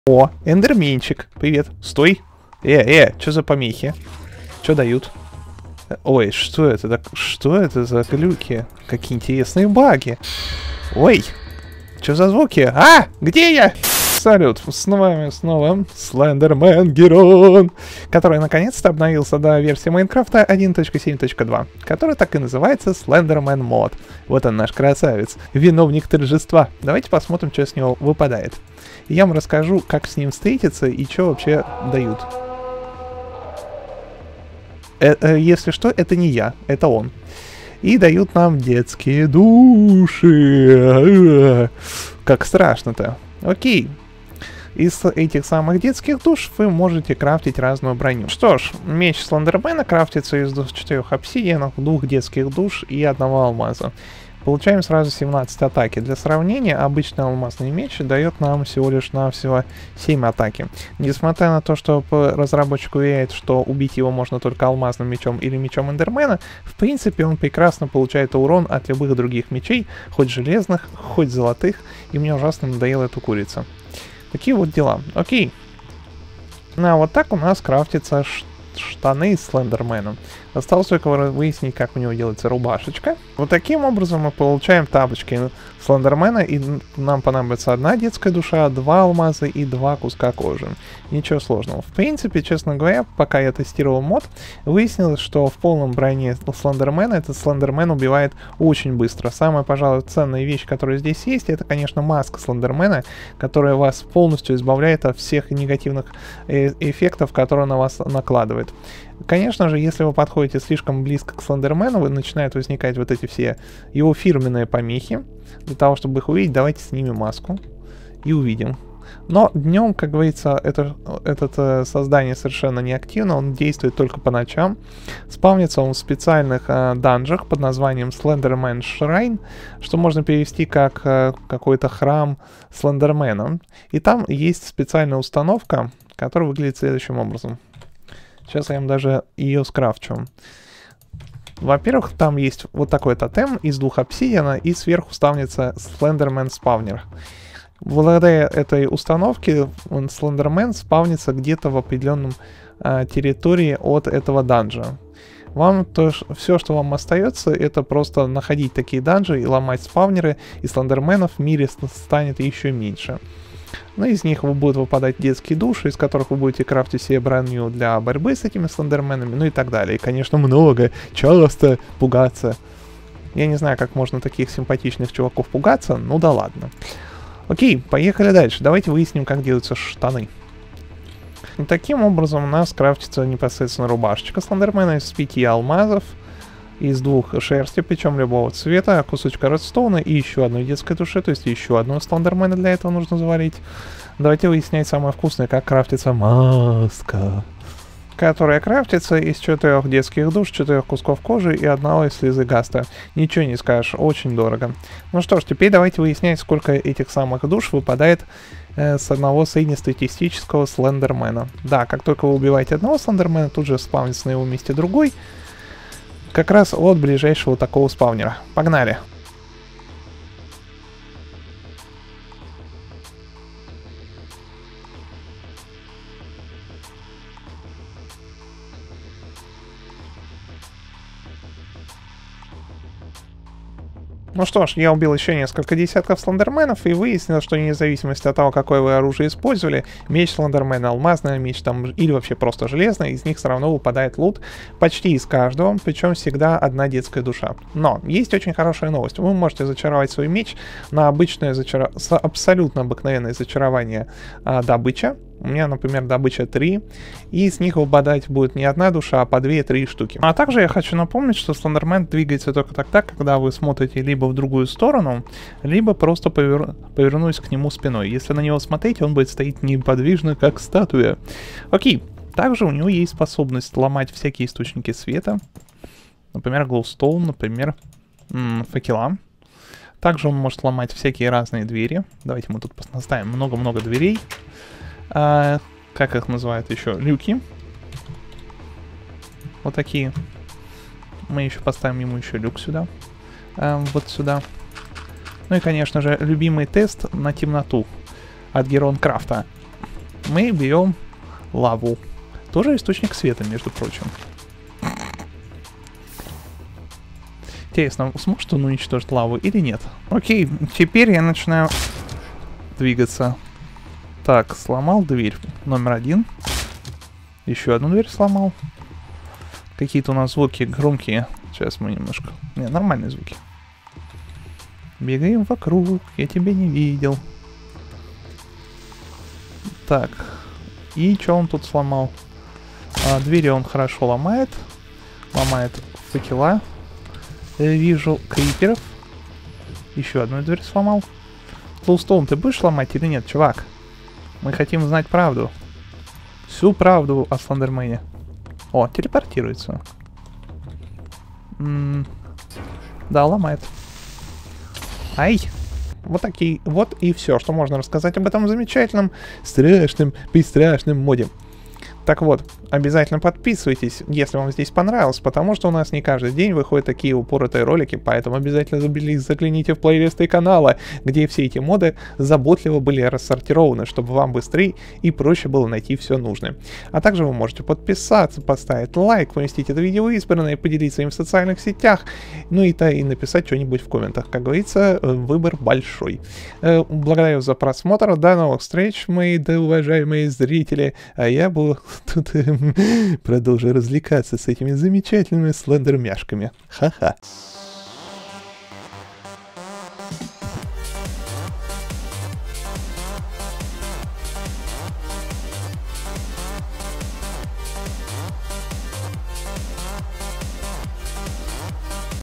О, эндерменчик. Привет. Стой. Что за помехи? Что дают? Ой, что это? Так, что это за глюки? Какие интересные баги. Ой, что за звуки? А, где я? Салют, с вами снова Слендермен Герон, который наконец-то обновился до версии Майнкрафта 1.7.2, который так и называется Слендермен Мод. Вот он, наш красавец, виновник торжества. Давайте посмотрим, что с него выпадает. И я вам расскажу, как с ним встретиться и что вообще дают. Если что, это не я, это он. И дают нам детские души. Как страшно-то. Окей. Из этих самых детских душ вы можете крафтить разную броню. Что ж, меч Слендермена крафтится из 4 обсидианов, 2 детских душ и 1 алмаза. Получаем сразу 17 атаки. Для сравнения, обычный алмазный меч дает нам всего лишь навсего 7 атаки. Несмотря на то, что разработчик уверяет, что убить его можно только алмазным мечом или мечом Эндермена, в принципе он прекрасно получает урон от любых других мечей, хоть железных, хоть золотых, и мне ужасно надоела эта курица. Такие вот дела. Окей. Ну а вот так у нас крафтятся штаны с Слендерменом. Осталось только выяснить, как у него делается рубашечка. Вот таким образом мы получаем тапочки Слендермена, и нам понадобится 1 детская душа, 2 алмаза и 2 куска кожи. Ничего сложного. В принципе, честно говоря, пока я тестировал мод, выяснилось, что в полном броне Слендермена этот Слендермен убивает очень быстро. Самая, пожалуй, ценная вещь, которая здесь есть, это, конечно, маска Слендермена, которая вас полностью избавляет от всех негативных эффектов, которые на вас накладывает. Конечно же, если вы подходите слишком близко к Слендермену, начинают возникать вот эти все его фирменные помехи. Для того, чтобы их увидеть, давайте снимем маску и увидим. Но днем, как говорится, это создание совершенно не активно, он действует только по ночам. Спавнится он в специальных данжах под названием Slenderman Shrine, что можно перевести как какой-то храм Слендермена. И там есть специальная установка, которая выглядит следующим образом. Сейчас я им даже ее скрафчу. Во-первых, там есть вот такой тотем из 2 обсидиана, и сверху ставится Slenderman спавнер. Благодаря этой установке Slenderman спавнится где-то в определенном территории от этого данжа. Все, что вам остается, это просто находить такие данжи и ломать спавнеры, и слендерменов в мире станет еще меньше. Но из них будут выпадать детские души, из которых вы будете крафтить себе броню для борьбы с этими слендерменами, ну и так далее. И, конечно, много, часто пугаться. Я не знаю, как можно таких симпатичных чуваков пугаться, ну да ладно. Окей, поехали дальше. Давайте выясним, как делаются штаны. И таким образом у нас крафтится непосредственно рубашечка слендермена из 5 алмазов, из 2 шерсти, причем любого цвета, кусочка редстоуна и еще одной детской души, то есть еще одного слендермена для этого нужно заварить. Давайте выяснять самое вкусное, как крафтится маска, которая крафтится из 4 детских душ, 4 кусков кожи и 1 из слезы гаста. Ничего не скажешь, очень дорого. Ну что ж, теперь давайте выяснять, сколько этих самых душ выпадает с одного среднестатистического слендермена. Да, как только вы убиваете одного слендермена, тут же спавнится на его месте другой, как раз от ближайшего такого спавнера. Погнали! Ну что ж, я убил еще несколько десятков слендерменов и выяснил, что вне зависимости от того, какое вы оружие использовали, меч слендермена, алмазный меч там или вообще просто железный, из них все равно выпадает лут почти из каждого, причем всегда 1 детская душа. Но есть очень хорошая новость. Вы можете зачаровать свой меч на обычное абсолютно обыкновенное зачарование добыча. У меня, например, добыча 3, и из них выпадать будет не 1 душа, а по 2-3 штуки. А также я хочу напомнить, что слендермен двигается только тогда, когда вы смотрите либо в другую сторону, либо просто повернусь к нему спиной. Если на него смотреть, он будет стоять неподвижно, как статуя. Окей. Также у него есть способность ломать всякие источники света. Например, глоустоун, например, факела. Также он может ломать всякие разные двери. Давайте мы тут поставим много-много дверей. Как их называют еще? Люки. Вот такие. Мы еще поставим ему еще люк сюда. Вот сюда. Ну и, конечно же, любимый тест на темноту от Геронкрафта. мы берем лаву. Тоже источник света, между прочим. Интересно, сможет он уничтожить лаву или нет? Окей, теперь я начинаю двигаться. Так, сломал дверь номер 1. Еще одну дверь сломал. Какие-то у нас звуки громкие. Сейчас мы немножко... Не, нормальные звуки. Бегаем вокруг, я тебя не видел. Так. И что он тут сломал? Двери он хорошо ломает. Ломает факела. Вижу криперов. Еще одну дверь сломал. Глоустоун, ты будешь ломать или нет, чувак? Мы хотим знать правду. Всю правду о Слендермене. О, телепортируется. Да, ломает. Ай! Вот такие, вот и все, что можно рассказать об этом замечательном, страшном, бесстрашном моде. Так вот, обязательно подписывайтесь, если вам здесь понравилось, потому что у нас не каждый день выходят такие упоротые ролики, поэтому обязательно загляните в плейлисты канала, где все эти моды заботливо были рассортированы, чтобы вам быстрее и проще было найти все нужное. А также вы можете подписаться, поставить лайк, поместить это видео в избранное, поделиться им в социальных сетях, ну и написать что-нибудь в комментах. Как говорится, выбор большой. Благодарю за просмотр, до новых встреч, мои уважаемые зрители, а я буду тут продолжу развлекаться с этими замечательными слендермяшками. Ха-ха.